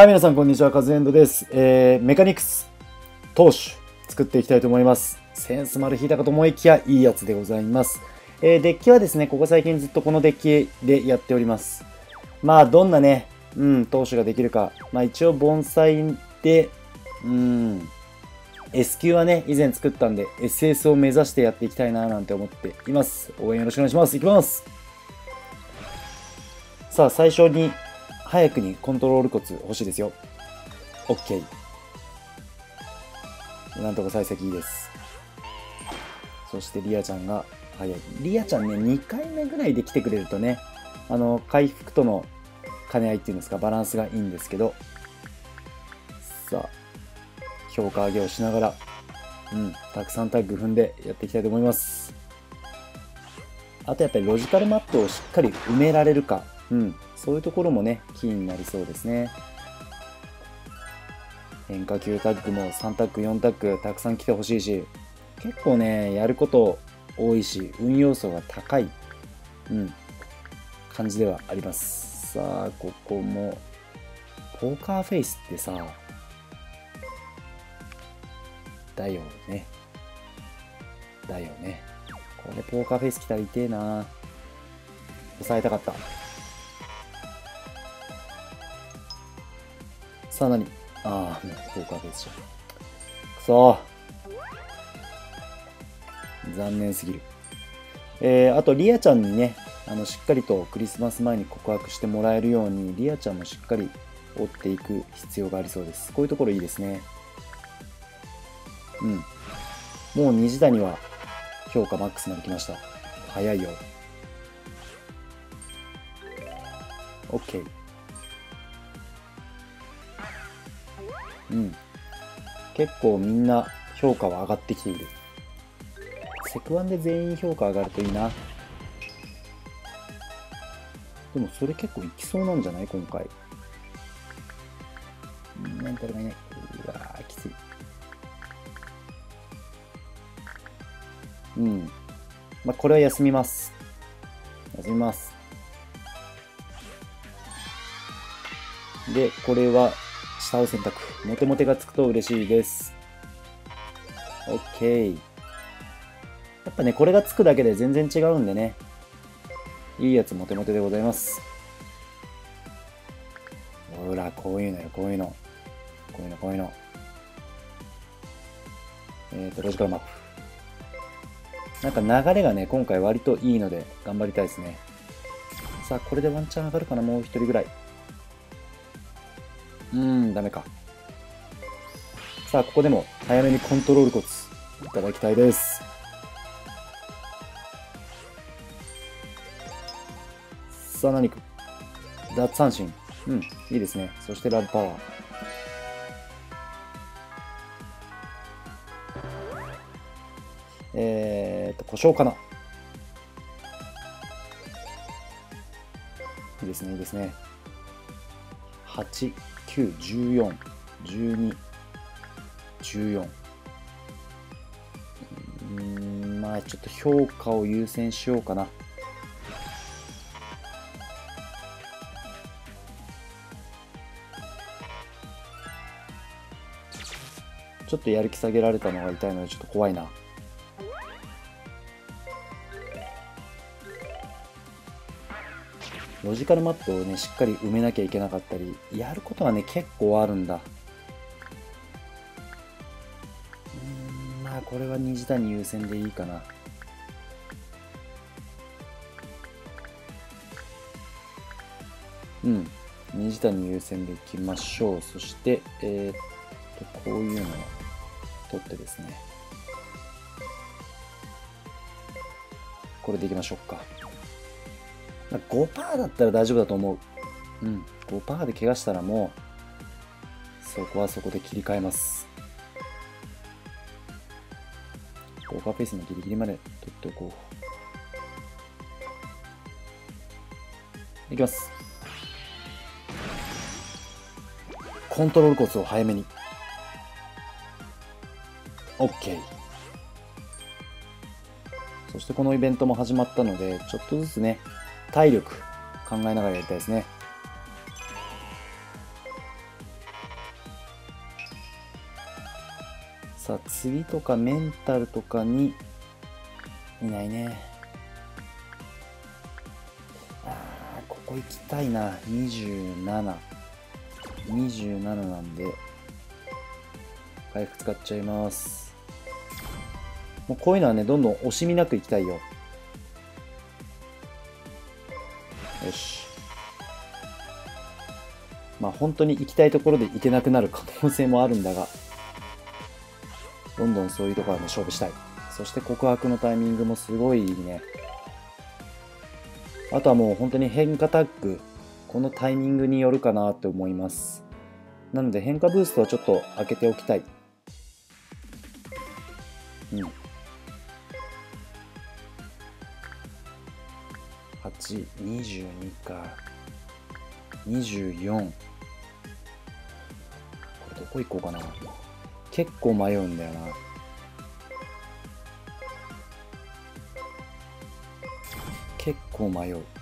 はい、皆さん、こんにちは。カズエンドです。メカニクス投手作っていきたいと思います。センス丸引いたかと思いきや、いいやつでございます。デッキはですね、ここ最近ずっとこのデッキでやっております。まあ、どんなね、投手ができるか。まあ、一応、盆栽で、S 級はね、以前作ったんで、SS を目指してやっていきたいななんて思っています。応援よろしくお願いします。いきます。さあ、最初に、早くにコントロールコツ欲しいですよ。OK。なんとか幸先いいです。そしてリアちゃんが早い。リアちゃんね、2回目ぐらいで来てくれるとね、回復との兼ね合いっていうんですか、バランスがいいんですけど、さあ、評価上げをしながら、たくさんタッグ踏んでやっていきたいと思います。あとやっぱりロジカルマップをしっかり埋められるか、そういうところもね、キーになりそうですね。変化球タッグも3タッグ、4タッグ、たくさん来てほしいし、結構ね、やること多いし、運要素が高い、感じではあります。さあ、ここも、ポーカーフェイスってさ、だよね。だよね。これポーカーフェイス来たら痛えな。抑えたかった。さあ何？ああ、もうポーカーフェイスじゃん。くそー。残念すぎる。あと、リアちゃんにね、しっかりとクリスマス前に告白してもらえるように、リアちゃんもしっかり追っていく必要がありそうです。こういうところいいですね。もう虹谷は評価マックスまで来ました。早いよ。OK。結構みんな評価は上がってきている。セクワンで全員評価上がるといいな。でもそれ結構いきそうなんじゃない今回。メンタルがいない。うわー、きつい。まあ、これは休みます。休みます。で、これは下を選択。モテモテがつくと嬉しいです。OK。やっぱね、これがつくだけで全然違うんでね。いいやつモテモテでございます。ほら、こういうのよ、こういうの。こういうの、こういうの。ロジカルマップ。なんか流れがね、今回割といいので頑張りたいですね。さあ、これでワンチャン上がるかな、もう一人ぐらい。ダメか。さあ、ここでも早めにコントロールコツいただきたいです。さあ、何か。奪三振。いいですね。そしてラブパワー。故障かな。いいですね、いいですね。8、9、14、12、14。まあちょっと評価を優先しようかな。ちょっとやる気下げられたのが痛いのでちょっと怖いな。ロジカルマップをね、しっかり埋めなきゃいけなかったり、やることはね、結構あるんだ。まあこれは虹谷優先でいいかな。虹谷優先でいきましょう。そして、こういうのを取ってですね。これでいきましょうか。5% だったら大丈夫だと思う。5% で怪我したらもう、そこはそこで切り替えます。ポーカーフェイスのギリギリまで取っておこう。いきます。コントロールコツを早めに。OK。そしてこのイベントも始まったので、ちょっとずつね、体力考えながらやりたいですね。 さあ、次とかメンタルとかに、いないね。ここ行きたいな。27。27なんで、回復使っちゃいます。もうこういうのはね、どんどん惜しみなく行きたいよ。よし。まあ本当に行きたいところで行けなくなる可能性もあるんだが、どんどんそういうところはね、勝負したい。そして告白のタイミングもすごいいいね。あとはもう本当に変化タッグ、このタイミングによるかなって思います。なので変化ブーストはちょっと開けておきたい。うん。8、22か。24。これどこ行こうかな。結構迷うんだよな。結構迷う。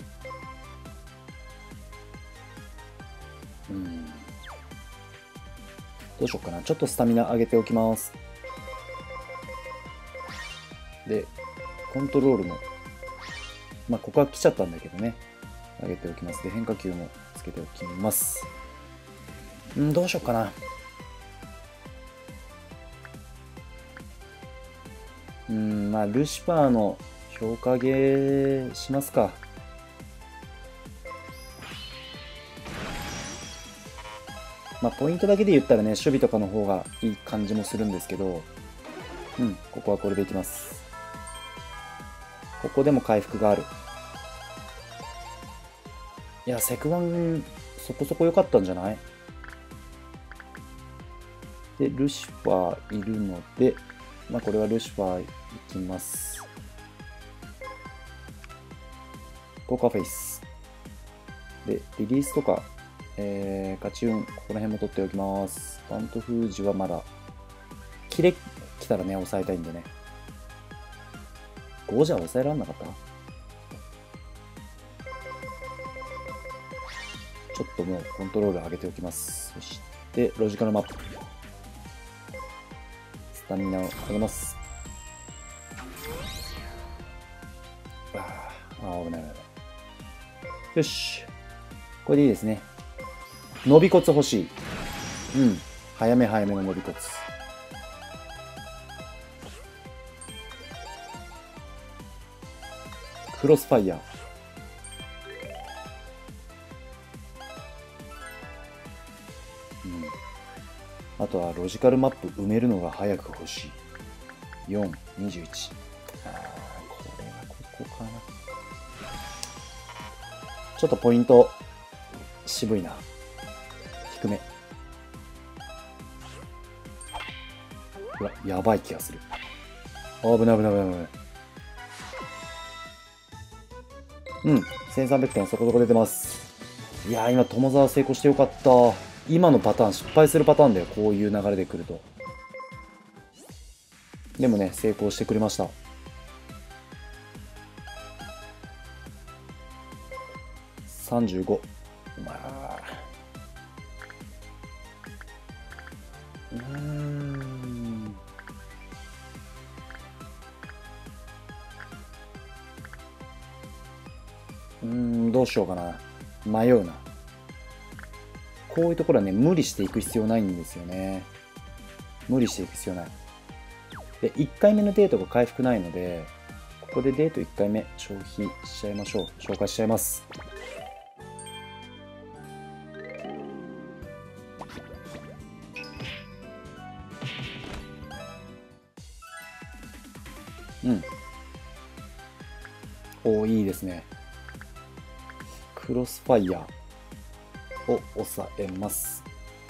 どうしようかな。ちょっとスタミナ上げておきます。で、コントロールも、まあ、ここは来ちゃったんだけどね。上げておきます。で、変化球もつけておきます。どうしようかな。まあ、ルシファーの評価ゲーしますか。まあ、ポイントだけで言ったらね、守備とかの方がいい感じもするんですけど、ここはこれでいきます。ここでも回復がある。いや、セクワン、そこそこ良かったんじゃない？で、ルシファーいるので、まあ、これはルシファーいきます。ポーカーフェイス。で、リリースとか、ガチ運、ここら辺も取っておきます。バント封じはまだ、キレ来たらね、抑えたいんでね。5じゃ抑えられなかった？ちょっともうコントロール上げておきます。そして、ロジカルマップ。スタミナを上げます。危ない危ない。よし。これでいいですね。伸び骨欲しい。早め早めの伸び骨。クロスファイヤー。あとはロジカルマップ埋めるのが早く欲しい。4、21。これはここかな。ちょっとポイント、渋いな。低め。うわ、やばい気がする。危ない危ない危ない危ない。1300点そこそこ出てます。いやー、今、友沢成功してよかった。今のパターン、失敗するパターンだよ。こういう流れで来ると。でもね、成功してくれました。35。まあ。どうしようかな。迷うな。こういうところはね、無理していく必要ないんですよね。無理していく必要ない。で、1回目のデートが回復ないので、ここでデート1回目消費しちゃいましょう。消化しちゃいます。おー、いいですね。クロスファイヤーを抑えます。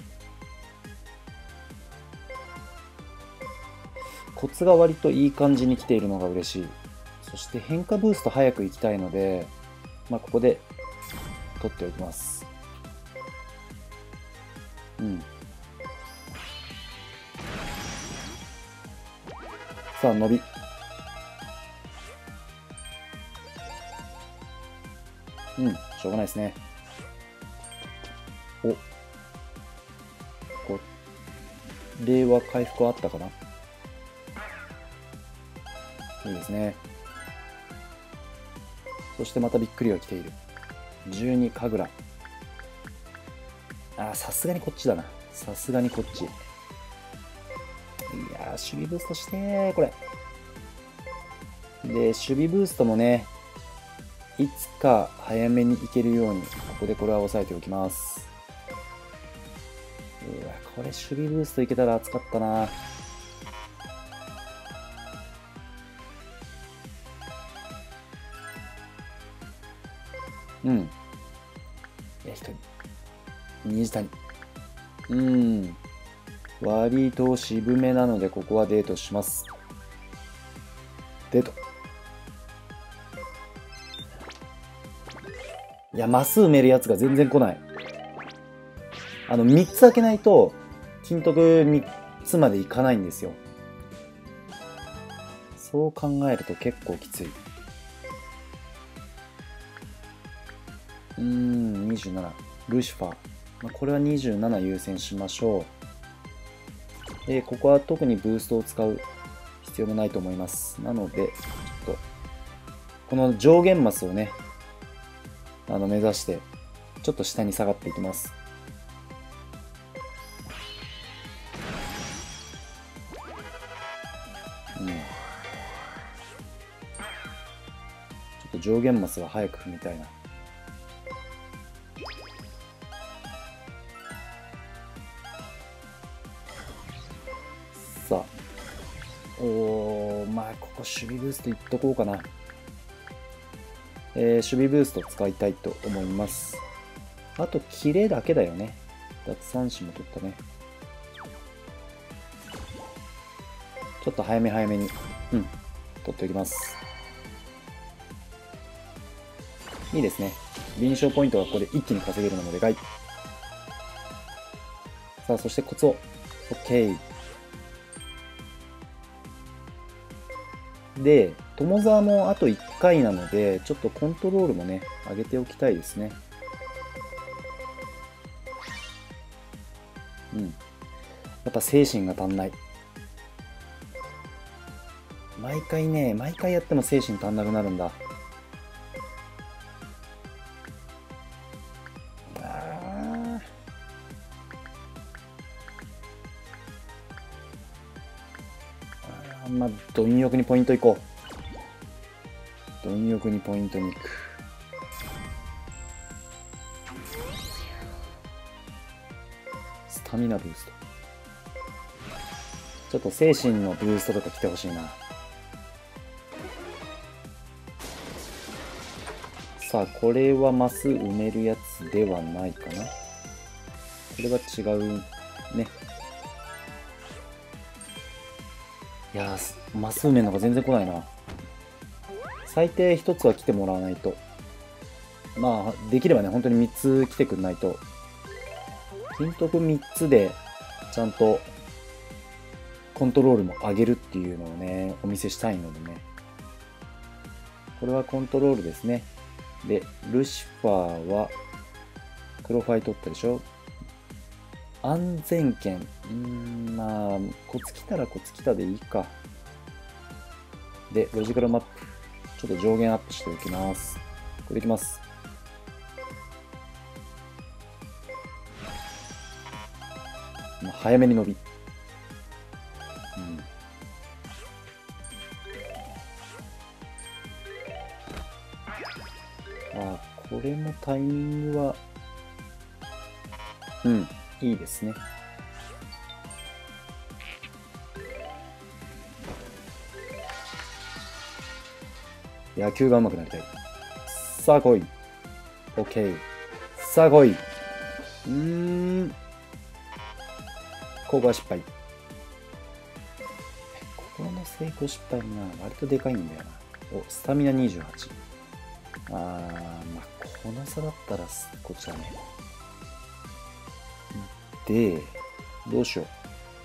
コツが割といい感じに来ているのが嬉しい。そして変化ブースト早く行きたいので、まあ、ここで取っておきます。さあ、伸び。しょうがないですね。 例は回復はあったかな。いいですね。そしてまたびっくりが来ている。12神楽。さすがにこっちだな。さすがにこっち。いやー、守備ブーストしてー、これ。で、守備ブーストもね、いつか早めに行けるように、ここでこれは押さえておきます。うわ、これ守備ブーストいけたら熱かったな。うん。いや、1人。虹谷。割と渋めなので、ここはデートします。デート。いや、マス埋めるやつが全然来ない。3つ開けないと、金徳3つまでいかないんですよ。そう考えると結構きつい。27。ルシファー。これは27優先しましょう。ここは特にブーストを使う必要もないと思います。なので、ちょっと、この上限マスをね、目指して、ちょっと下に下がっていきます。ちょっと上限マスは早く踏みたいな。さあ。まあ、ここ守備ブーストいっとこうかな。守備ブースト使いたいと思います。あと、キレだけだよね。奪三振も取ったね。ちょっと早め早めに、取っておきます。いいですね。臨床ポイントがここで一気に稼げるのもでかい。さあ、そしてコツを。OK。で、友沢もあと1回なので、ちょっとコントロールもね、上げておきたいですね。やっぱ精神が足んない。毎回やっても精神足んなくなるんだ。まあ、貪欲にポイントいこう。貪欲にポイントに行く。スタミナブースト。ちょっと精神のブーストとか来てほしいな。さあ、これはマス埋めるやつではないかな。これは違うね。いやー、マス埋めるのが全然来ないな。最低1つは来てもらわないと。まあ、できればね、本当に3つ来てくんないと。金徳3つで、ちゃんと、コントロールも上げるっていうのをね、お見せしたいのでね。これはコントロールですね。で、ルシファーは、黒ファイ取ったでしょ。安全圏。まあ、コツ来たらコツ来たでいいか。で、ロジカルマップ。ちょっと上限アップしておきます。これでいきます。早めに伸び。これもタイミングは、いいですね。野球が上手くなりたい。さあ来い。OK。さあ来い。ここは失敗。ここの成功失敗が割とでかいんだよな。お、スタミナ28。まあ、この差だったらこっちだね。で、どうしよう。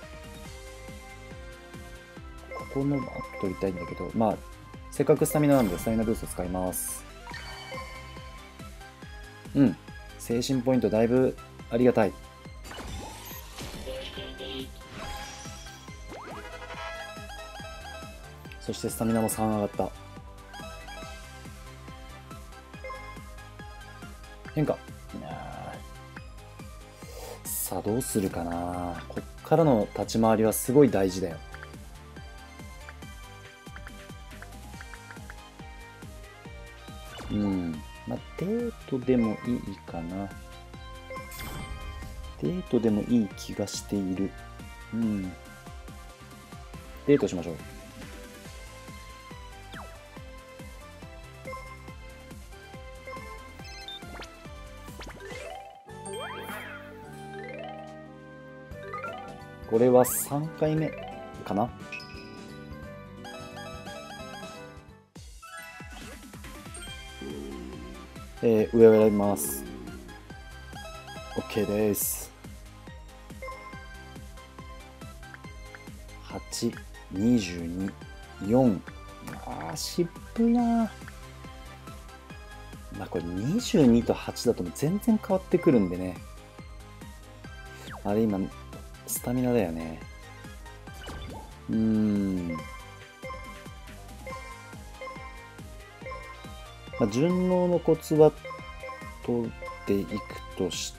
ここのアップ取りたいんだけど、まあ、せっかくスタミナなんでスタミナブースト使います。精神ポイントだいぶありがたい。 そしてスタミナも3上がった。変化。さあどうするかな。こっからの立ち回りはすごい大事だよ。まあデートでもいいかな。デートでもいい気がしている。デートしましょう。これは3回目かな。上を選びます。 OK です。8、22、4。渋いな。まあこれ22と8だと全然変わってくるんでね。あれ今スタミナだよね。まあ、順応のコツは取っていくとして、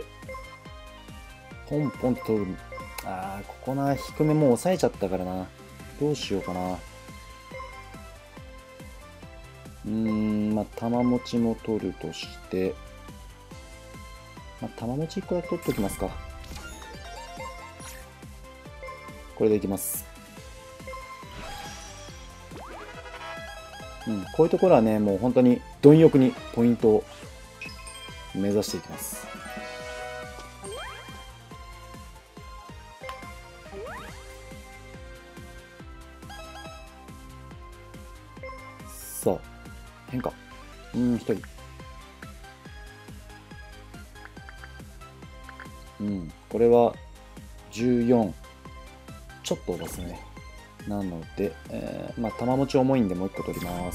ポンポンと取る。ここな、低めもう抑えちゃったからな。どうしようかな。まあ、玉持ちも取るとして、まあ、玉持ち1個だけ取っておきますか。これでいきます。こういうところはね、もう本当に貪欲にポイントを目指していきます。さあ、変化。1人。これは14。ちょっとですね。なので、まあ、玉持ち重いんでもう1個取ります。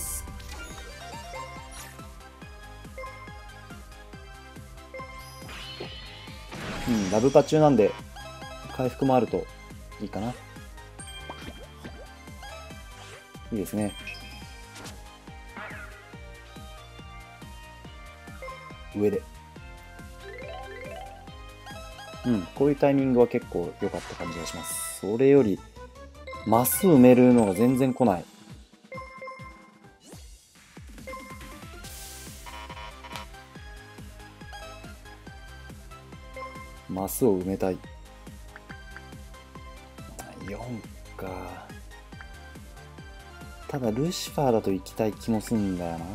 ラブパ中なんで、回復もあるといいかな。いいですね。上で。こういうタイミングは結構良かった感じがします。それより、マス埋めるのが全然来ない。マスを埋めたい。4か。ただルシファーだと行きたい気もするんだよな。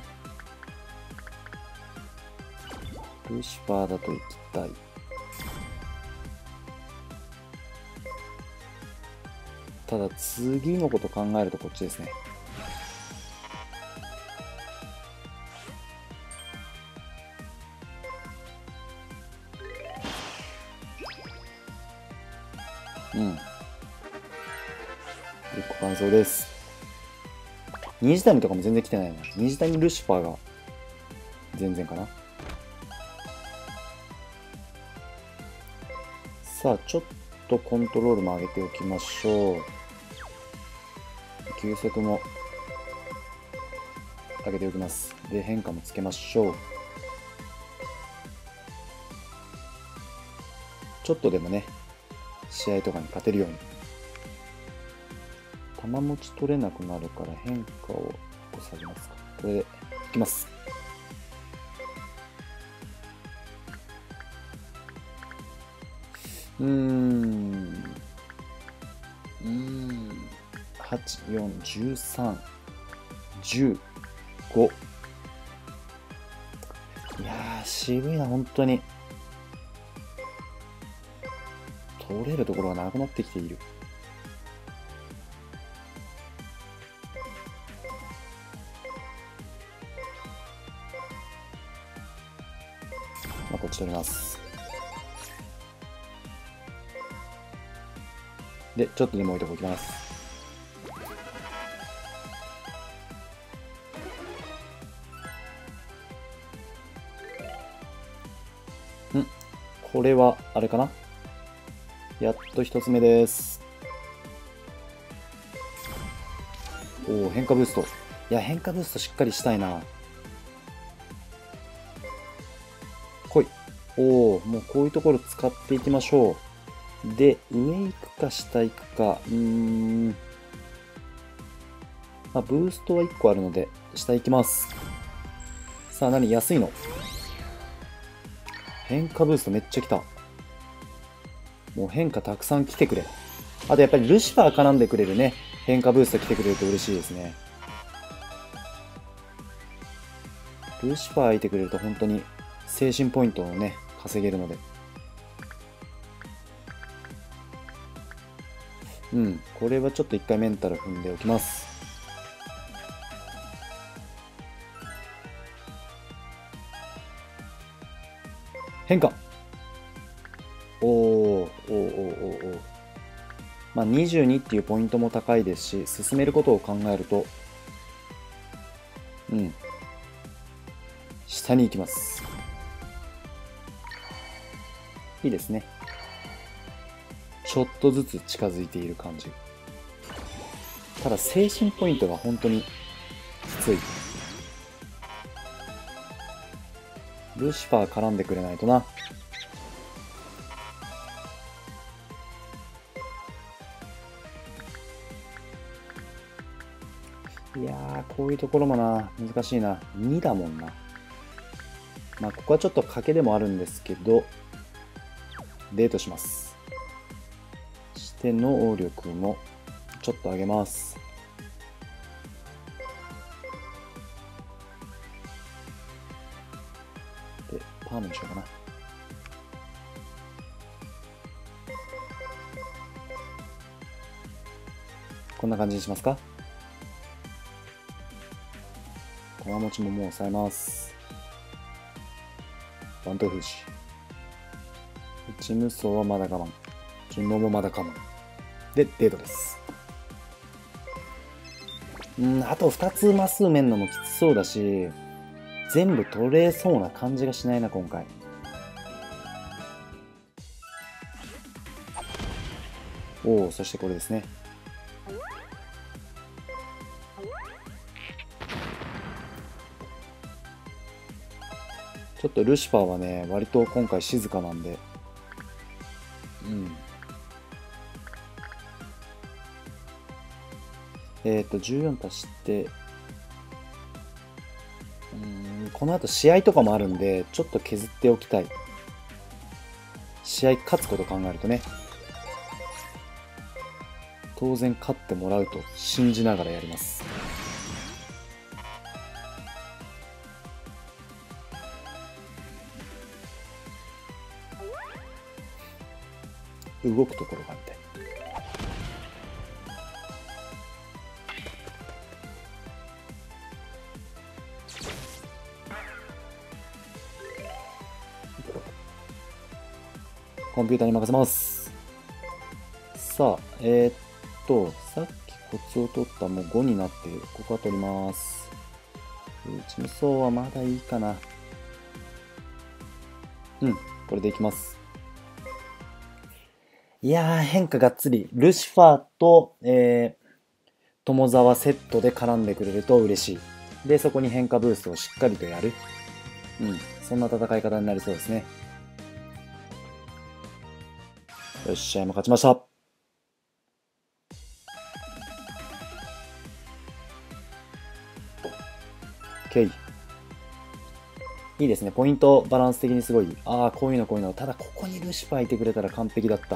ルシファーだと行きたい。ただ次のこと考えるとこっちですね。1個完走です。2時谷とかも全然来てないな。2時谷ルシファーが全然かな。さあ、ちょっとコントロールも上げておきましょう。球速も上げておきます。で、変化もつけましょう。ちょっとでもね、試合とかに勝てるように。玉持ち取れなくなるから変化を下げますか。これでいきます。8、4、13、15。いやー、渋いな、本当に。取れるところがなくなってきている。まあ、こっち取ります。で、ちょっとでも置いておきます。これは、あれかな？やっと一つ目です。 おお、変化ブースト。いや、変化ブーストしっかりしたいな。来い。おお、もうこういうところ使っていきましょう。で、上行くか下行くか。まあ、ブーストは1個あるので、下行きます。さあ、何安いの。変化ブーストめっちゃ来た。もう変化たくさん来てくれ。あとやっぱりルシファー絡んでくれるね。変化ブースト来てくれると嬉しいですね。ルシファーいてくれると本当に精神ポイントをね、稼げるので。これはちょっと一回メンタル踏んでおきます。変化。まあ、22っていうポイントも高いですし、進めることを考えると、下に行きます。いいですね。ちょっとずつ近づいている感じ。ただ、精神ポイントが本当にきつい。ルシファー絡んでくれないとな。いやー、こういうところもな、難しいな。2だもんな。まあ、ここはちょっと賭けでもあるんですけど、デートします。して能力もちょっと上げます。で、パームにしようかな。こんな感じにしますか。駒持ちももう抑えます。ワント封じ。内無双はまだ我慢。順応もまだ我慢。で、デートです。あと2つマス埋めんのもきつそうだし、全部取れそうな感じがしないな、今回。おお、そしてこれですね。ちょっとルシファーはね、割と今回静かなんで。14足して、この後試合とかもあるんで、ちょっと削っておきたい。試合勝つこと考えるとね。当然勝ってもらうと信じながらやります。動くところがあって。コンピューターに任せます。さあ、さっきコツを取ったもう5になっている。ここは取ります。内無双はまだいいかな。これでいきます。いやー、変化がっつり。ルシファーと、友沢セットで絡んでくれると嬉しい。で、そこに変化ブーストをしっかりとやる。そんな戦い方になりそうですね。よっしゃ、今勝ちました。OK。いいですね。ポイントバランス的にすごい。ああ、こういうの。ただ、ここにルシファーいてくれたら完璧だった。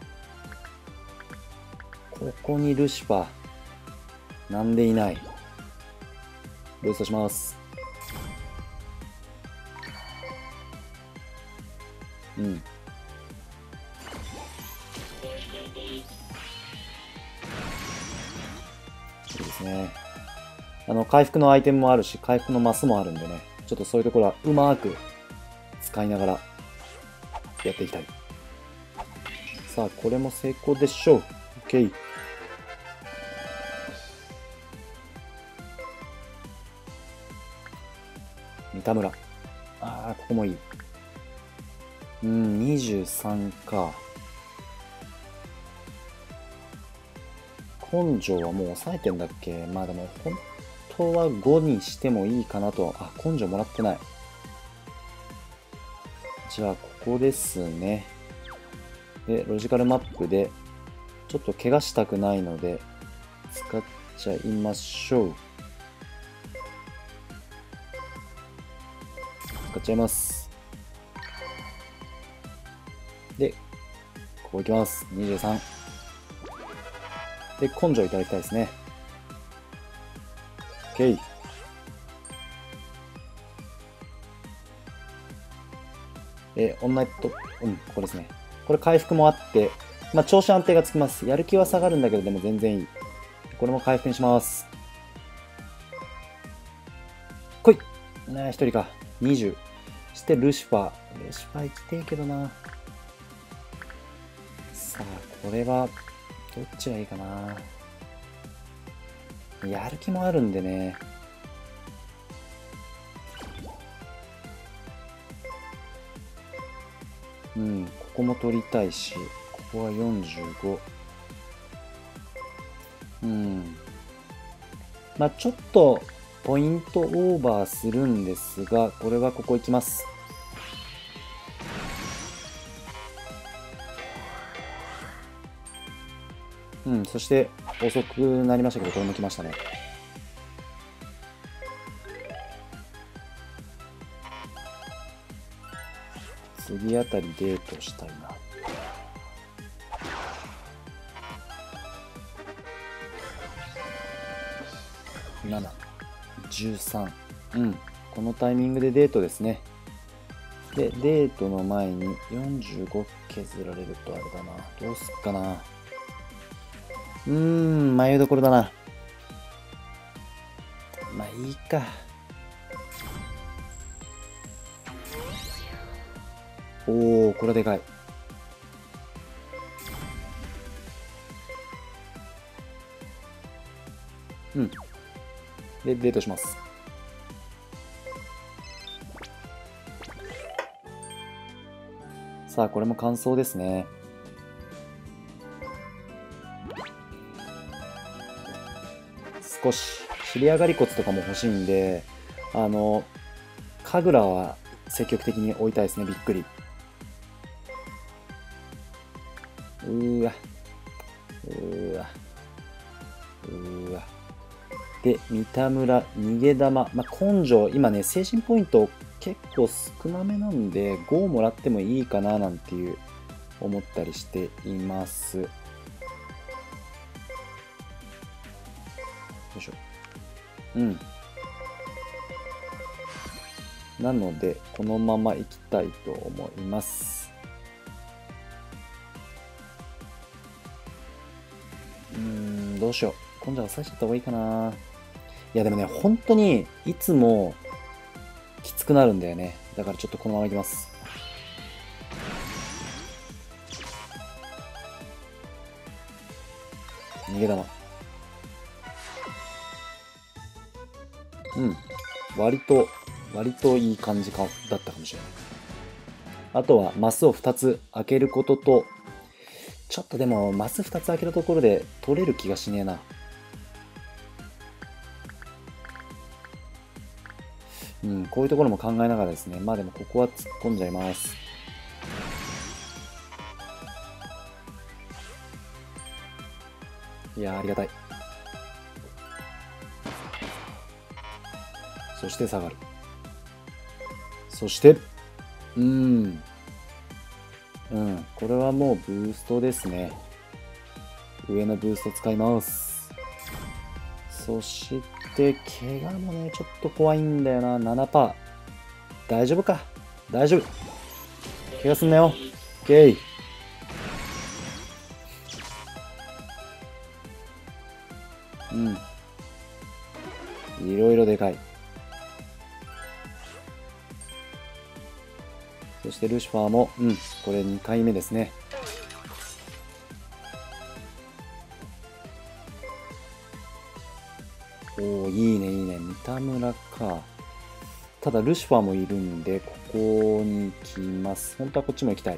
ここにルシファー。なんでいない。ブーストします。いいですね。回復のアイテムもあるし、回復のマスもあるんでね。ちょっとそういうところはうまく使いながらやっていきたい。さあ、これも成功でしょう。OK。三田村。ああ、ここもいい。23か。こ根性はもう抑えてんだっけ。まあでも、本当は5にしてもいいかなと。あ、根性もらってない。じゃあ、ここですね。で、ロジカルマップで、ちょっと怪我したくないので、使っちゃいましょう。使っちゃいます。で、ここ行きます。23。で、根性いただきたいですね。OK。オンナイト、ここですね。これ回復もあって、まあ、調子安定がつきます。やる気は下がるんだけど、でも全然いい。これも回復にします。来い。1人か。20。そしてルシファー。ルシファー行きてえけどな。さあ、これは、どっちがいいかな。やる気もあるんでね。ここも取りたいし、ここは45。まあちょっと、ポイントオーバーするんですが、これはここ行きます。そして遅くなりましたけど、これも来ましたね。次あたりデートしたいな。7、13。このタイミングでデートですね。で、デートの前に45削られるとあれだな。どうすっかな。迷いどころだな。まあいいか。おお、これでかい。で、デートします。さあ、これも完走ですね。少し、尻上がり骨とかも欲しいんで、神楽は積極的に置いたいですね、びっくり。で、三田村、逃げ玉。まあ、根性、今ね、精神ポイント結構少なめなんで、5もらってもいいかななんていう、思ったりしています。よいしょ。なので、このまま行きたいと思います。どうしよう。今度は抑えちゃった方がいいかな。いやでもね、本当にいつもきつくなるんだよね。だからちょっとこのままいきます。逃げ玉。割といい感じだったかもしれない。あとはマスを2つ開けることと、ちょっとでもマス2つ開けたところで取れる気がしねえな。こういうところも考えながらですね。まあでもここは突っ込んじゃいます。いやー、ありがたい。そして下がる。そして、これはもうブーストですね。上のブースト使います。そして、怪我もね、ちょっと怖いんだよな。7%。大丈夫か。大丈夫。怪我すんなよ。OK。いろいろでかい。そしてルシファーも、これ2回目ですね。おお、いいね、いいね。三田村か。ただ、ルシファーもいるんで、ここに行きます。本当はこっちも行きたい。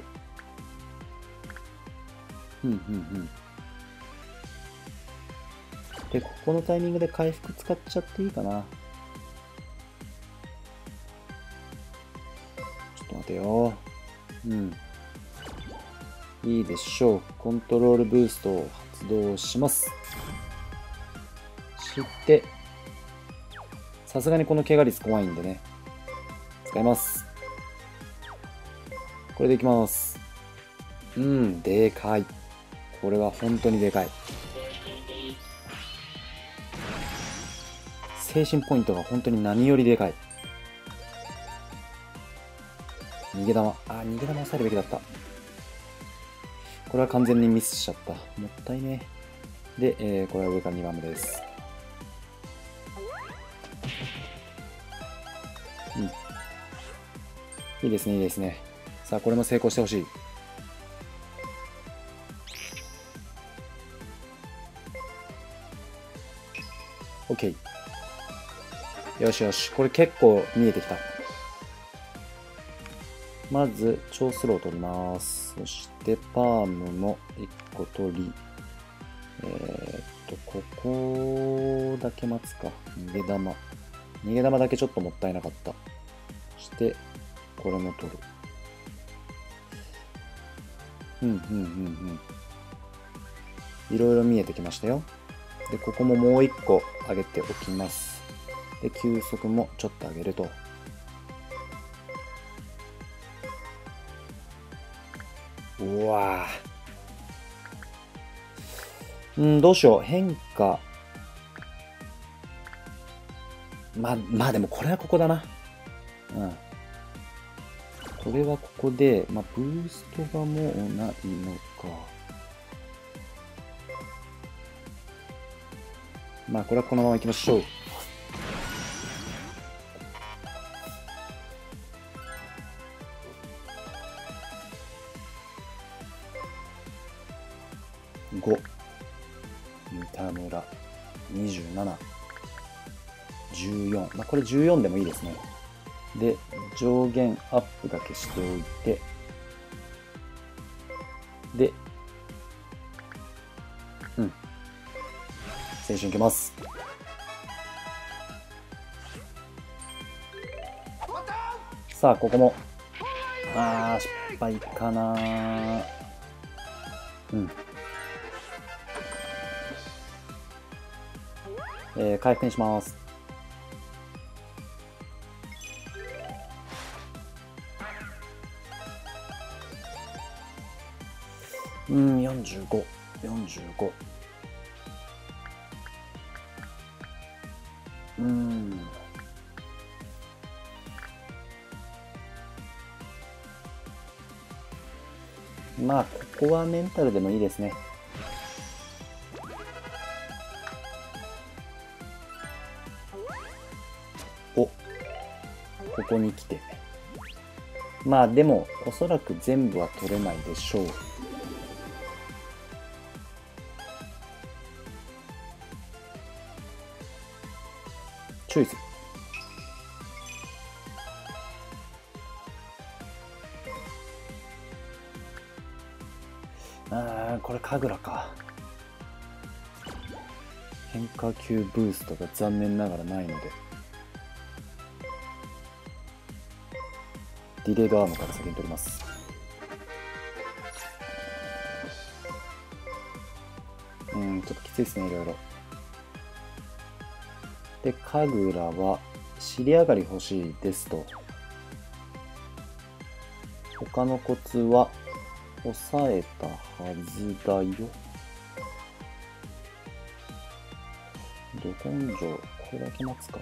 で、ここのタイミングで回復使っちゃっていいかな。ちょっと待てよ。うん。いいでしょう。コントロールブーストを発動します。して、さすがにこの怪我率怖いんでね。使います。これでいきます。うん、でかい。これは本当にでかい。精神ポイントが本当に何よりでかい。逃げ玉。逃げ玉抑えるべきだった。これは完全にミスしちゃった。もったいね。で、これは上から2番目です。うん。いいですね、いいですね。さあ、これも成功してほしい。OK。よしよし。これ結構見えてきた。まず、超スローを取ります。そして、パームも1個取り。ここだけ待つか。逃げ玉。逃げ玉だけちょっともったいなかった。そして、これも取る。いろいろ見えてきましたよ。で、ここももう1個上げておきます。で、球速もちょっと上げると。うわぁ。どうしよう。変化。まあでもこれはここだな。これはここで、ブーストがもうないのか。これはこのまま行きましょう。5、三田村、27、14。これ14でもいいですね。で、上限アップだけしておいて、で、青春いけます。さあ、ここも。失敗かな。回復にします。45、45。ここはメンタルでもいいですね。ここに来て。でも、おそらく全部は取れないでしょう。チョイス。これ神楽か。変化球ブーストが残念ながらないので。ディレイドアームから先に取ります。ちょっときついですね、いろいろ。で、神楽は、尻上がり欲しいですと。他のコツは、抑えたはずだよ。ど根性、これだけ待つか。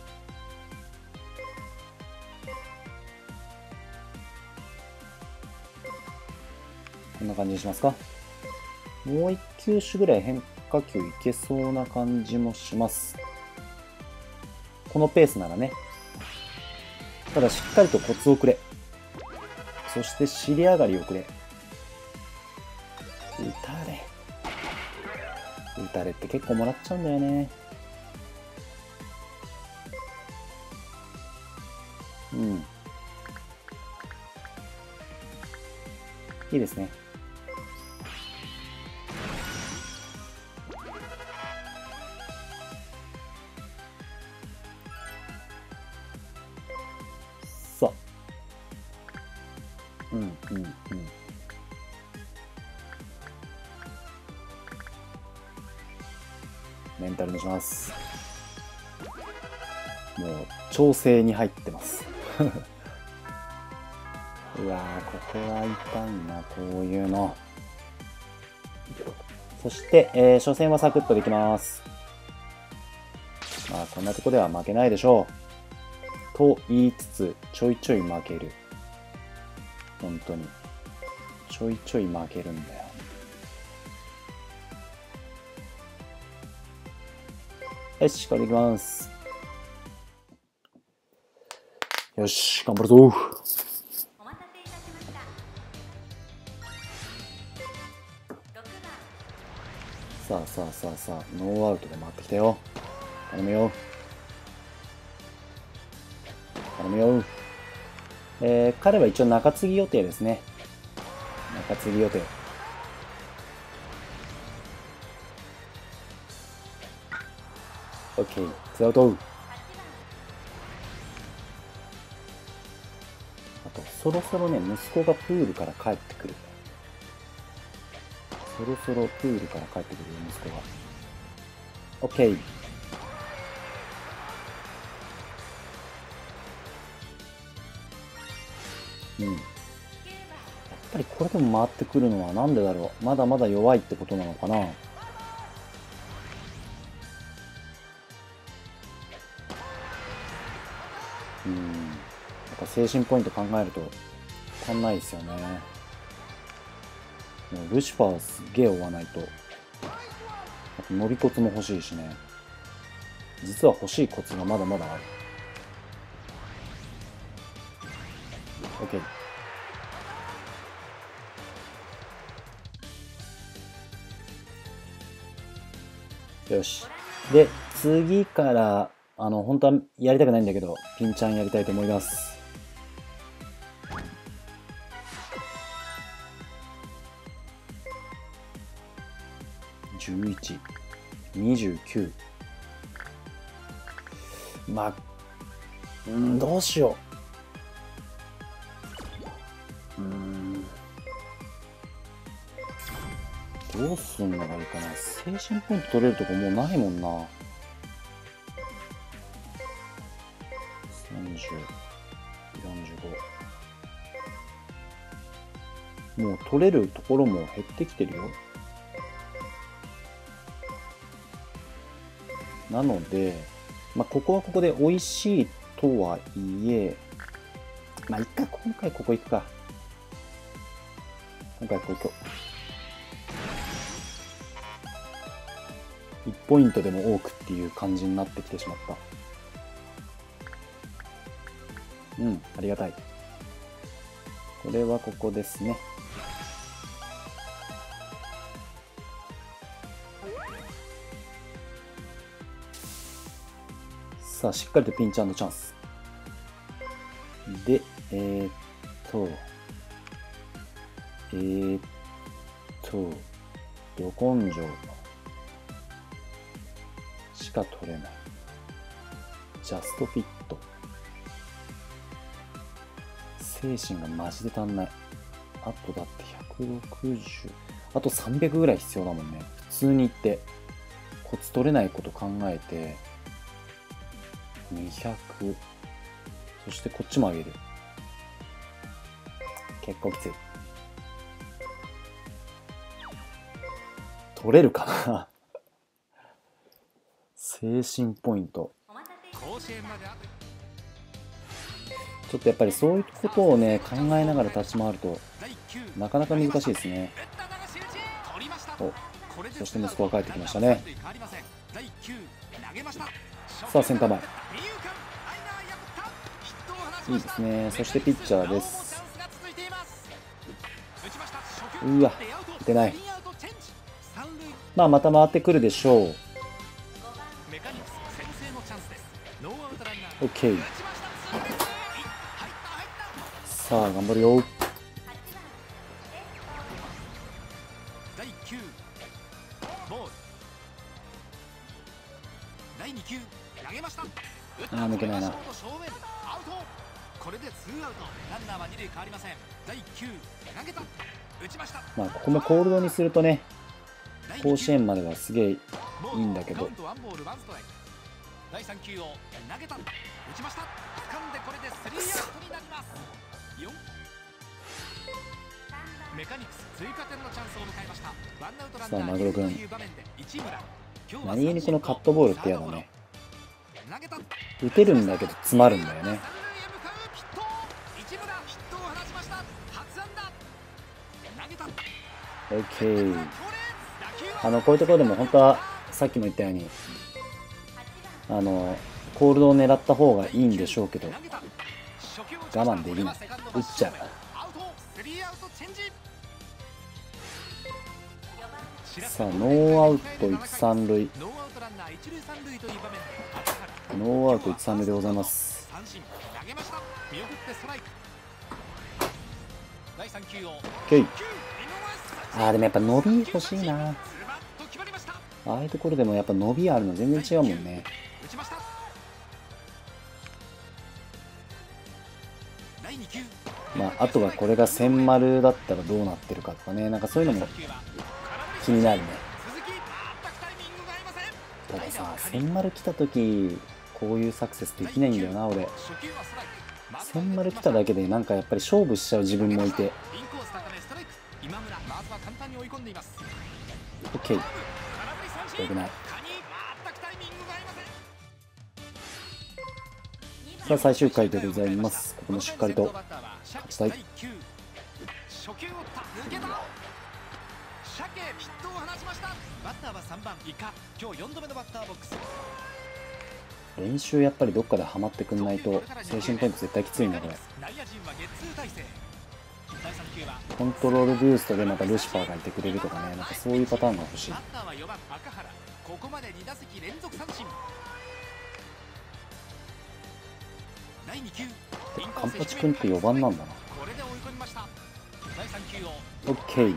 こんな感じにしますか。もう1球種ぐらい変化球いけそうな感じもします。このペースならね。ただしっかりとコツをくれ。そして尻上がりをくれ。打たれって結構もらっちゃうんだよね。いいですね。 メンタルにします。もう調整に入ってますうわー、ここは痛いな、こういうの。そして、初戦はサクッとできます。まあこんなとこでは負けないでしょうと言いつつ、ちょいちょい負ける。本当にちょいちょい負けるんだよ。よし、これいきます。よし、頑張るぞ。 お待たせいたしました。6番。 さあ、ノーアウトで回ってきたよ。頼むよ。頼むよ。彼は一応中継ぎ予定ですね。中継ぎ予定。OK、ツーアウト。あと、そろそろね、息子がプールから帰ってくる。そろそろプールから帰ってくるよ、息子が。OK。やっぱりこれでも回ってくるのはなんでだろう。まだまだ弱いってことなのかな。やっぱ精神ポイント考えると足んないですよね。もうルシファーすげえ追わないと。あと乗りコツも欲しいしね。実は欲しいコツがまだまだある。OK。よし。で、次から、本当はやりたくないんだけど、ピンチャンやりたいと思います。11、29。まあ、どうしよう。どうすんのがいいかな。精神ポイント取れるとこもうないもんな。30、45。もう取れるところも減ってきてるよ。なので、まあ、ここはここで美味しいとはいえ、まあ、今回ここ行くか。今回ここ行こう。1ポイントでも多くっていう感じになってきてしまった。ありがたい。これはここですね。さあ、しっかりとピンチ&チャンス。で、ど根性しか取れない。ジャストフィット。精神がマジで足んない。あとだって160、あと300ぐらい必要だもんね。普通に言って。コツ取れないこと考えて、200。そしてこっちも上げる。結構きつい。取れるかな精神ポイント。ちょっとやっぱりそういうことをね、考えながら立ち回ると、なかなか難しいですね。お、そして息子が帰ってきましたね。さあ、センター前。いいですね。そしてピッチャーです。うわ、出ない。まあ、また回ってくるでしょう。OK。さあ、頑張るよ。ああ、抜けないな。まあ、ここもコールドにするとね、甲子園まではすげえいいんだけど。 第3球を投げた、打ちました。掴んでこれでスリーアウトになります。メカニクス追加点のチャンスを迎えました。ワンアウトランナーマグロ君、 という場面で市村、 何気にこのカットボールってやだね。打てるんだけど詰まるんだよね。OK。こういうところでも本当はさっきも言ったようにコールドを狙った方がいいんでしょうけど、我慢できない。打っちゃう。さあノーアウト1、3塁。ノーアウト1、3塁でございます。OK。でもやっぱ伸び欲しいな。ああいうところでもやっぱ伸びあるの全然違うもんね。あとはこれが千丸だったらどうなってるかとかね、なんかそういうのも気になるね。たださ、千丸来た時こういうサクセスできないんだよな俺。千丸来ただけでなんかやっぱり勝負しちゃう自分もいて。 OK。 よくない。さあ最終回でございます。ここもしっかりと勝ちたい。練習やっぱりどっかでハマってくんないと精神ポイント絶対きついんだこれ。コントロールブーストでまたルシファーがいてくれるとかね、なんかそういうパターンが欲しい。カンパチ君って4番なんだな。 OK。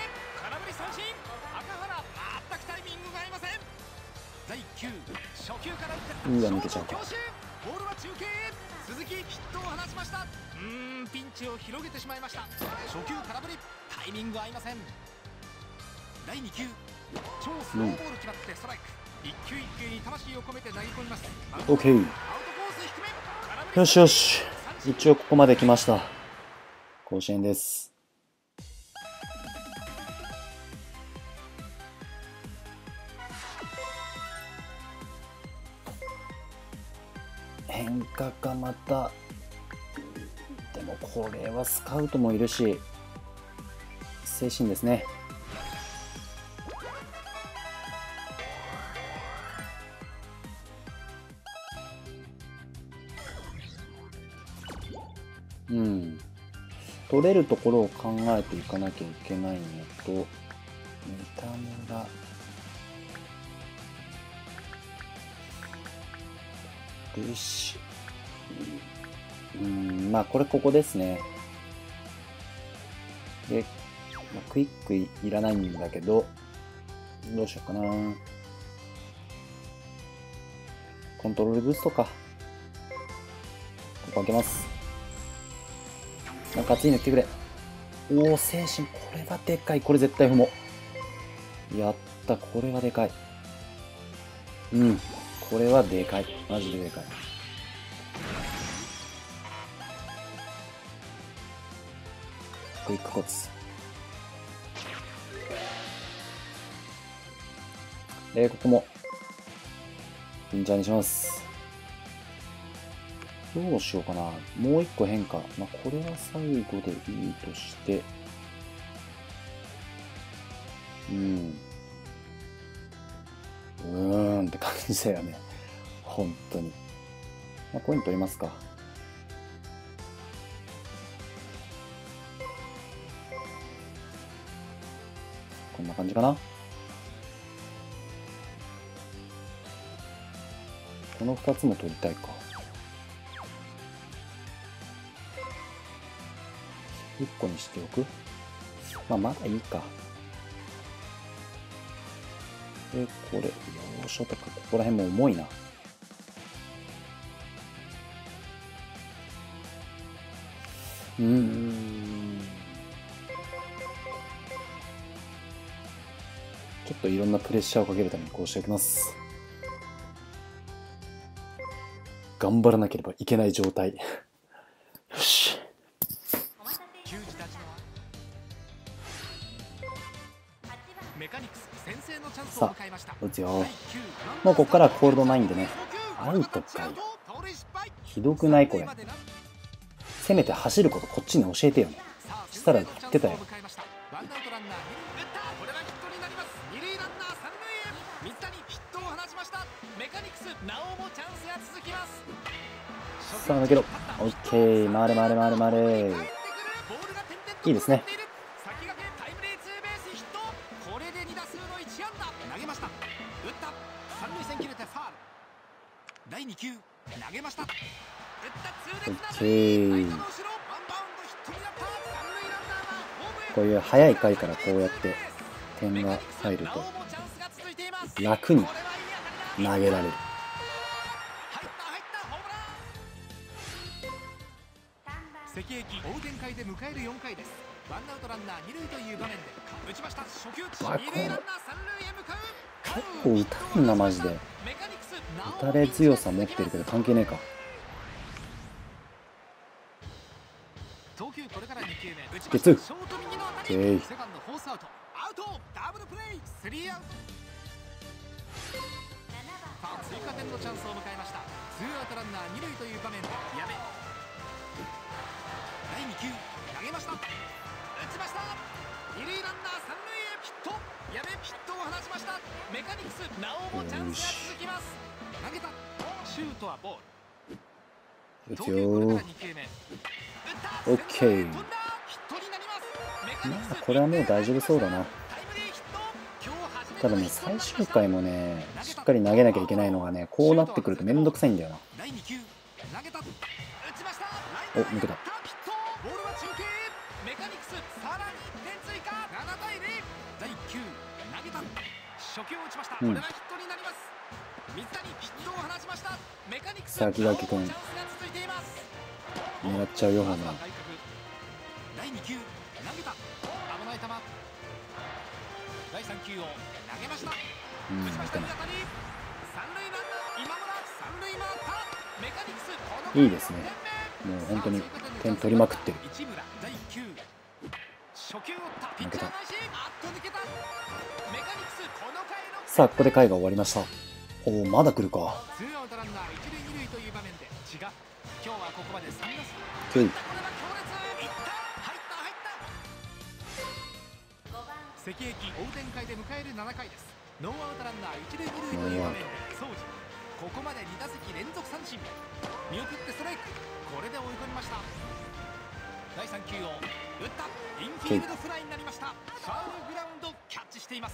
抜けちゃうか。 ピンチを広げてしまいました。初球空振り、タイミング合いません。第2球、超スローボール決まってストライク。一球一球に魂を込めて投げ込みます。 OK。 よしよし、一応ここまで来ました。甲子園です。変化かまた。でもこれはスカウトもいるし精神ですね。取れるところを考えていかなきゃいけないのと、三田村、ルシ、これここですね。で、クイックいらないんだけど、どうしようかな。コントロールブーストか。ここ開けます。なんか熱いの来てくれ。おお、精神、これはでかい。これ絶対踏もう。やった、これはでかい。これはでかい。マジででかい。クイックコツ。ここもピンチャーにします。どうしようかな。もう一個変化。これは最後でいいとして。って感じだよね。本当に。コイン取りますか。こんな感じかな。この2つも取りたいか。1個にしておく。まだいいか。で、これ、要所とか、ここら辺も重いな。 ちょっといろんなプレッシャーをかけるためにこうしておきます。頑張らなければいけない状態。よし。 お待たせいたし球児たちの 8番メカニクス先制のチャンスを迎えました。 打つよ。 第9 もうここからはコールドないんでね。アウトかよ。 盗塁失敗。 ひどくないこれ。せめて走ることこっちに教えてよね。したら言ってたよ。 ワンアウトランナー二塁打ったこれはヒットになります。二塁ランナー三塁へ。水谷ヒットを放ちました。メカニクスなおもチャンスが続きます。 さあ抜けろ。オッケー。回れ回れ回れ回れ。いいですね。 先駆けタイムリーツーベースヒット。これで2打数の1安打。投げました。打った三塁線切れてファール。第2球投げました。打った痛烈な当たり。ライトの後ろワンバウンドヒットになった。三塁ランナーはホームへ。 こういう早い回からこうやって点が入ると楽に投げられる。 関駅追う展開で迎える4回です。ワンアウトランナー2塁という場面で打ちました。初球わ二塁ランナー三塁へ向かう。 結構打たんなマジで。 メカニクス打たれ強さ持ってるけど関係ねえか。 投球これから2球目打ちゲッツー。 ショート右の当たオッケーり。セカンドフォースアウトアウトダブルプレイスリーアウト。さあ追加点のチャンスを迎えました。ツーアウトランナー2塁という場面で矢部第2球投げました。打ちました。二塁ランナー三塁へヒット。矢部ヒットを放ちました。メカニクスなおもチャンスが続きます。投げたシュートはボール。投打つよ球これから2球目。 オッケー。 飛んだヒットになります。メカニクスまあこれはもう大丈夫そうだな。 タイムリーヒット。今日初めてただね、最終回もね、しっかり投げなきゃいけないのがね、こうなってくるとめんどくさいんだよな。 第2球投げた打ちました。 お、抜けた。 ヒット。ボールは中継。メカニクスさらに1点追加。7対0。第1球投げた初球を打ちました。これはヒットになります。水谷ヒットを放ちました。メカニクス先駆け君チャンスが続いています。 狙っちゃうよ、ホームラン。 第2球投げた危ない球。第3球を投げました。 うん、 打ちました。 打てない。 当たり三塁ランナー今村三塁回ったメカニクスこのいいですね。もう本当に点取りまくってる。 市村第1球初球を打ったピッチャー返しあっと抜けた。メカニクスこの回のさあ、ここで回が終わりました。おお、まだ来るか。 ツーアウトランナー一塁二塁という場面で違う。今日はここまで3打数。 オッケー。 これは強烈いった入った 5番関駅追う展開で迎える7回です。ノーアウトランナー一塁二塁という場面で宗司ここまで2打席連続三振見送ってストライク。これで追い込みました。第3球を打ったインフィールドフライになりました。ファウルグラウンドキャッチしています。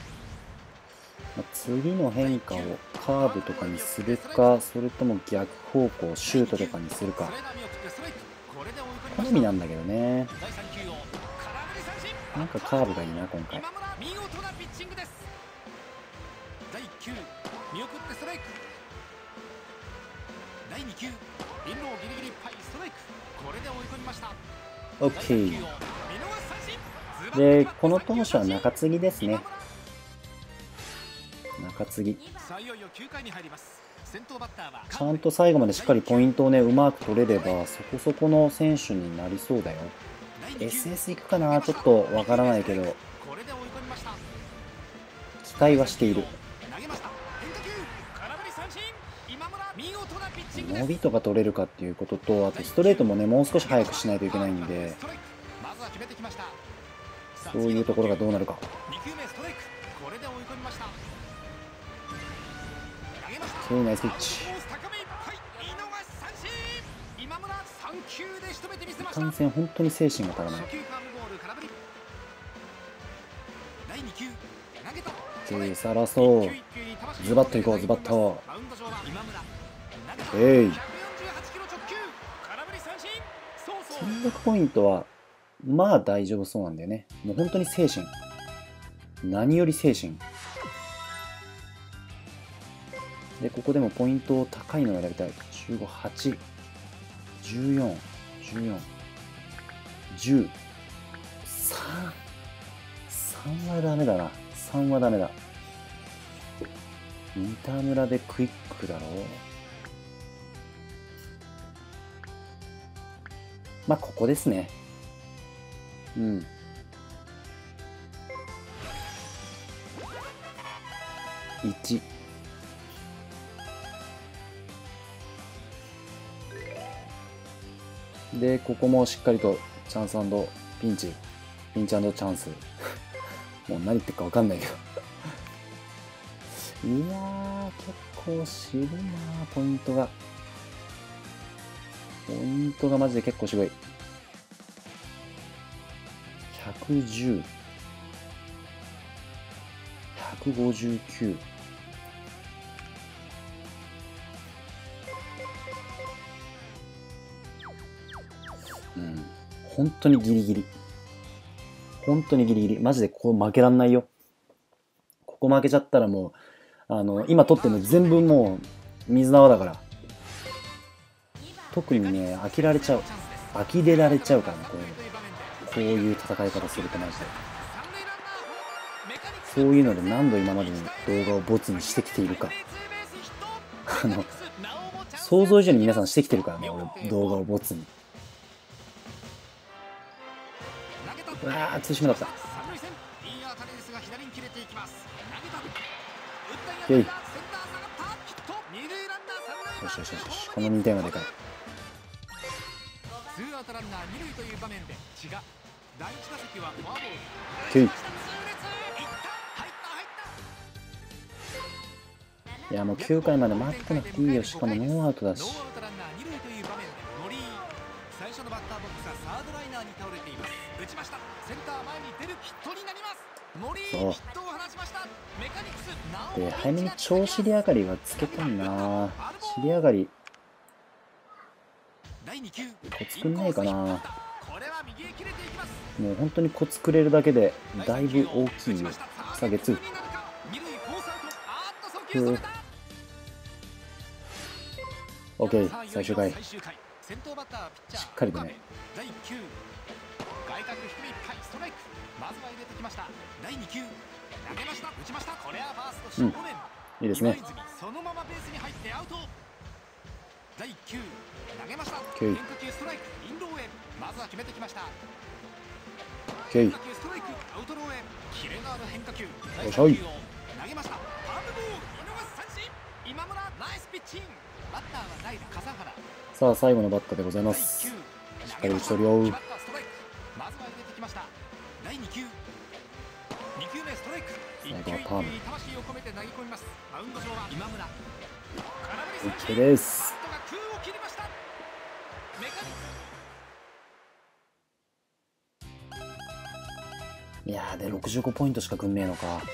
次の変化をカーブとかにするか、それとも逆方向シュートとかにするか、 スライダー見送ってストライク。これで追い込みま好した。 みなんだけどね。 第3球を空振り三振。 なんかカーブがいいな今回。 今村見事なピッチングです。第1球見送ってストライク。第2球インローギリギリいっぱいストライク。これで追い込みました。 オッケー。 第3球を見逃し三振。 で、この投手は中継ぎですね。中継ぎ。 さあいよいよ9回に入ります。先頭バッターはちゃんと最後までしっかりポイントをね、うまく取れれば、そこそこの選手になりそうだよ。SS いくかな、ちょっとわからないけど、 これで追い込みました。 期待はしている。 投げました変化球空振り三振。今村見事なピッチングです。 伸びとか取れるかっていうことと、あとストレートもね、もう少し早くしないといけないんで、 まずは決めてきました。 そういうところがどうなるか。 2球目ストライク。これで追い込みました。投げました。 そういうナイスピッチ。 コース高めいっぱい見逃し三振。今村3球で仕留めてみせました。 感染本当に精神が足らない。 初球カーブボール空振り。第2球投げた。 さあラスト。ズバッといこう、ズバッと。 マウンド上は今村投げた。 えい。 148キロ直球空振り三振。そうそう戦略ポイントは、まあ大丈夫そうなんだよね。もう本当に精神。何より精神。で、ここでもポイント高いのを選びたい。15、8、14、14、10、3。3はダメだな。 3はダメだ。三田村でクイックだろ。まあここですね。うん。1。で、ここもしっかりとチャンス&ピンチ、ピンチ&チャンス。もう何言ってるか分かんないけど。いやー、結構渋いなー、ポイントが。ポイントがマジで結構渋い。110、159。うん。本当にギリギリ。本当にギリギリ。マジでここ負けらんないよ。ここ負けちゃったらもう、今取ってるの全部もう水縄だから。特にね、呆れられちゃうからね、こういう戦い方するとマジで。そういうので何度今までに動画をボツにしてきているか。想像以上に皆さんしてきてるからね、俺、動画をボツに。うわー、通信だった。よい。よしよしよし、この2点はでかい。 ツーアウトランナー二塁という場面で千賀。第1打席はフォアボール。 9。いやもう9回まで待ってなくていいよ。しかもノーアウトだし。 ノーアウトランナー二塁という場面で森井。最初のバッターボックスはサードライナーに倒れています。打ちました。センター前に出るヒットになります。森井ヒットを放ちました。メカニクスで早めに調子尻上がりはつけたいな。尻上がりコツくんないかな。もう本当にコツくれるだけでだいぶ大きいよ。さあゲッツー。オッケー、最終回しっかりとね。うん、いいですね。 そのままベースに入ってアウト。第1球投げました。 変化球ストライクインローへ。まずは決めてきました。 変化球ストライクアウトローへ。キレのある変化球。 よいしょい。 投げました。パームボール見逃し三振。今村ナイスピッチング。バッターは代打笠原。 さあ最後のバッターでございます。しっかり打ち取りを。 まずは入れてきました。第2球2球目ストライク。 最後はパーム。 魂を込めて投げ込みます。マウンド上は今村。 OK です。いやーで65ポイントしかくんねえのか。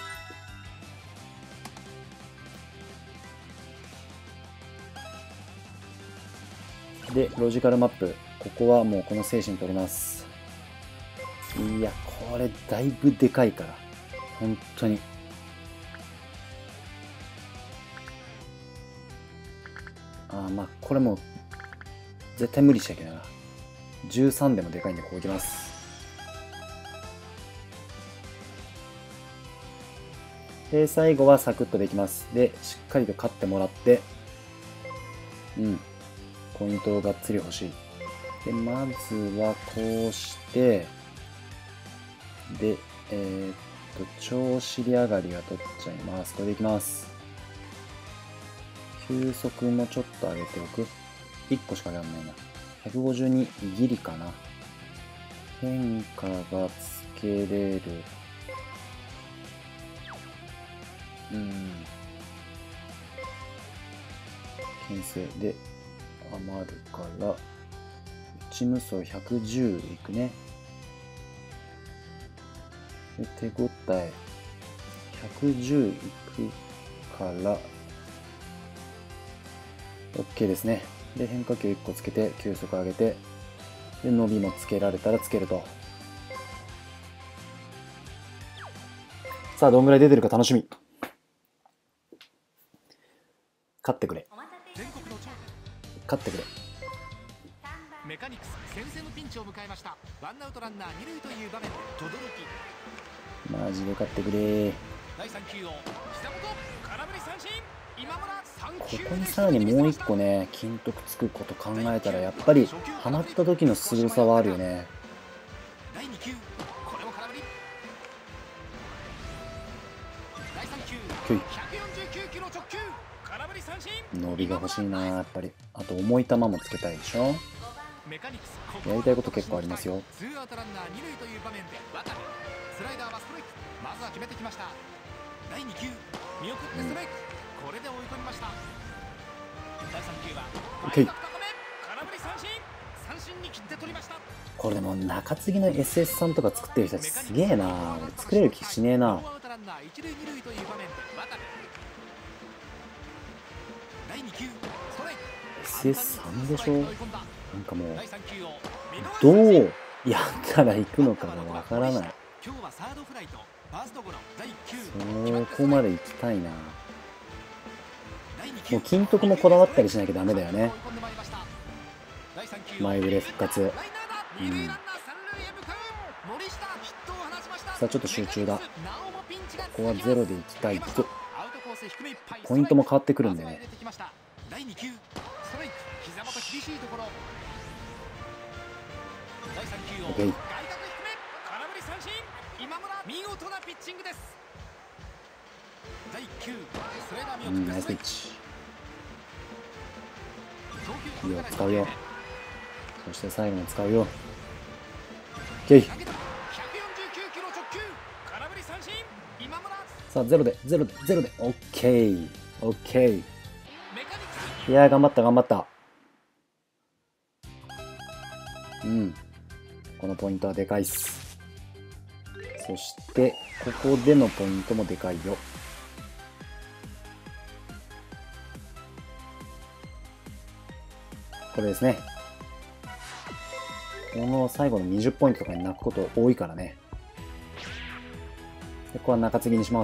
でロジカルマップ、ここはもうこの精神取ります。いやこれだいぶでかいから本当に。まあこれもう絶対無理しちゃいけないな。13でもでかいんでこういきます。で最後はサクッとできます。でしっかりと勝ってもらって、ポイントをがっつり欲しい。でまずはこうして、で超尻上がりは取っちゃいます。これでいきます。球速もちょっと上げておく。1個しか上がんないな。152ギリかな。変化がつけれる。牽制で余るから内無双110いくね。で手応え110いくからOK ですね。で変化球1個つけて球速上げて、で伸びもつけられたらつけると。さあどんぐらい出てるか楽しみ。勝ってくれ。勝ってくれ。 メカニクス先制のピンチを迎えました。ワンアウトランナー二塁という場面で轟。 マジで勝ってくれ。 第3球を膝元空振り三振。今村3球ここにさらにもう一個ね、金徳つくこと考えたら、やっぱりハマった時の凄さはあるよね。 第2球、これも空振り。第3球、149キロ直球、空振り三振。 伸びが欲しいな、やっぱり。あと重い球もつけたいでしょ。 メカニクスやりたいこと結構ありますよ。 ツーアウトランナー2塁という場面で渡部、スライダーはストライク。まずは決めてきました。第2球、見送ってストライク。これで追い込みました。第3球はオッケー。 高め、空振り三振。三振に切って取りました。 これでも中継ぎの SS さんとか作ってる人たちすげえな。俺作れる気しねえな。 ノーアウトランナー1塁2塁という場面で渡部、第2球、ストライク。 SS さんでしょ。なんかもう第3球を見逃しど三振。 うやったら行くのかがわからない。 今日はサードフライとファーストゴロ。第1球、 そこまで行きたいな。 第2球、 もう金徳もこだわったりしなきゃダメだよね。 追い込んでまいりました。第3球、 前触れ復活。 ライナーだ。二塁ランナー三塁へ向かう。森下、ヒットを放ちました。 さあちょっと集中だ。 なおもピンチがここはゼロで行きたい。 アウトコース低めいっぱい。 ポイントも変わってくるんでねまずは入れてきました。第2球、ストライク。膝元厳しいところ。第3球をオッケー外角低め、空振り三振。今村、見事なピッチングです。第1球、スライダー見送ってナイスピッスチ。 投球いいよ、使うよ。そして最後に使うよ。オッケー。 投げた149キロ直球、空振り三振。今村、 さあゼロでゼロでゼロで。オッケー。オッケー。 メカニクいやー頑張った頑張った。うん。このポイントはでかいっす。そしてここでのポイントもでかいよ。これですね。この最後の20ポイントとかに泣くこと多いからね。でここは中継ぎにします。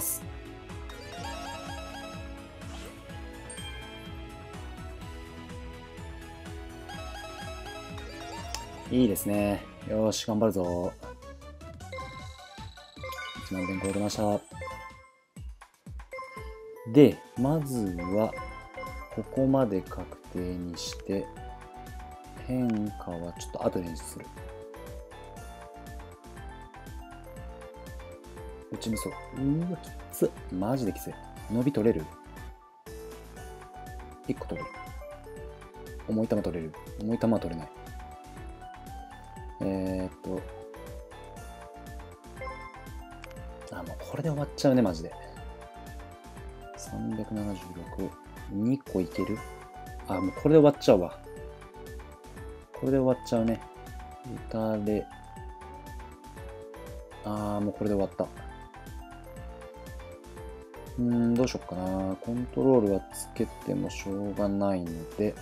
いいですね。よーし、頑張るぞ。1万点超えました。で、まずは、ここまで確定にして、変化はちょっと後でする。うちみそ。うわ、きつっ。マジできつい。伸び取れる ?1 個取れる。重い球取れる。重い球は取れない。もうこれで終わっちゃうね、マジで。376。2個いける？もうこれで終わっちゃうわ。これで終わっちゃうね。打たれ。もうこれで終わった。どうしよっかな。コントロールはつけてもしょうがないので。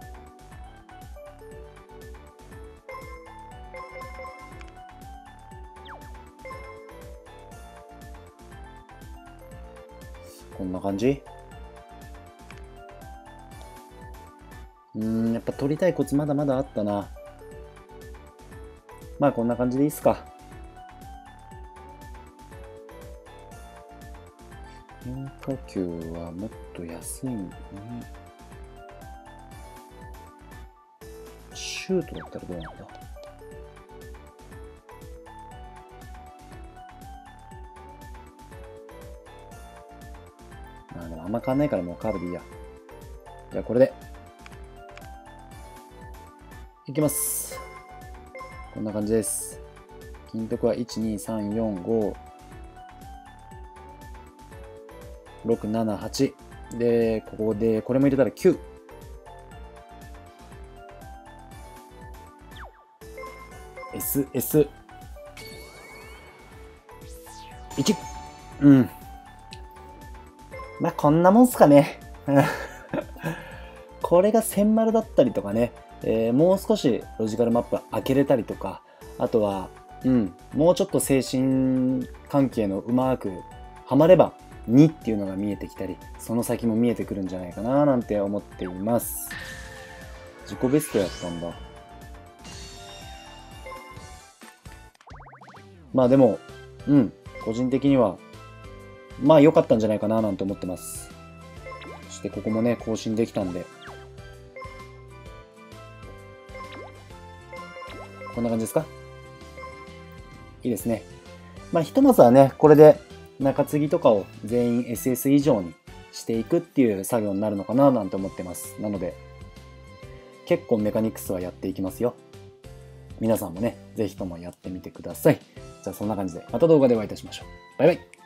こんな感じ？やっぱ取りたいコツまだまだあったな。まあこんな感じでいいっすか。変化球はもっと安いシュートだったらどうなんだ。でもあんま変わんないからもうカーブでいいや。じゃあこれでいきます。こんな感じです。金徳は1、2、3、4、5、6、7、8。で、ここで、これも入れたら9。SS。1。まあ、こんなもんすかね。これが千丸だったりとかね。もう少しロジカルマップ開けれたりとか、あとは、もうちょっと精神関係のうまくはまれば2っていうのが見えてきたり、その先も見えてくるんじゃないかななんて思っています。自己ベストやったんだ。まあでも、こ個人的には、まあ良かったんじゃないかななんて思ってます。そしてここもね、更新できたんで。こんな感じですか？いいですね。まあひとまずはね、これで中継ぎとかを全員 SS 以上にしていくっていう作業になるのかななんて思ってます。なので、結構メカニクスはやっていきますよ。皆さんもね、ぜひともやってみてください。じゃあそんな感じでまた動画でお会いいたしましょう。バイバイ。